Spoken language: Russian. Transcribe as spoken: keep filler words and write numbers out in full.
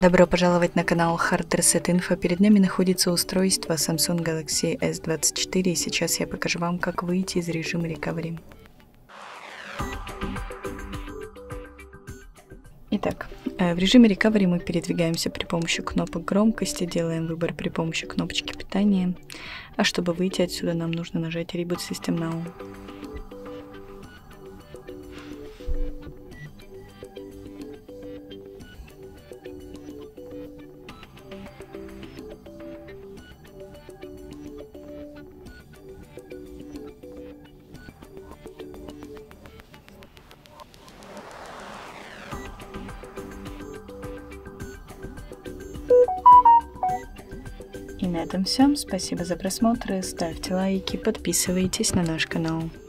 Добро пожаловать на канал Hard Reset Info. Перед нами находится устройство Samsung Galaxy эс двадцать четыре, и сейчас я покажу вам, как выйти из режима Recovery. Итак, в режиме Recovery мы передвигаемся при помощи кнопок громкости, делаем выбор при помощи кнопочки питания, а чтобы выйти отсюда, нам нужно нажать Reboot System Now. И на этом все. Спасибо за просмотр. Ставьте лайки, подписывайтесь на наш канал.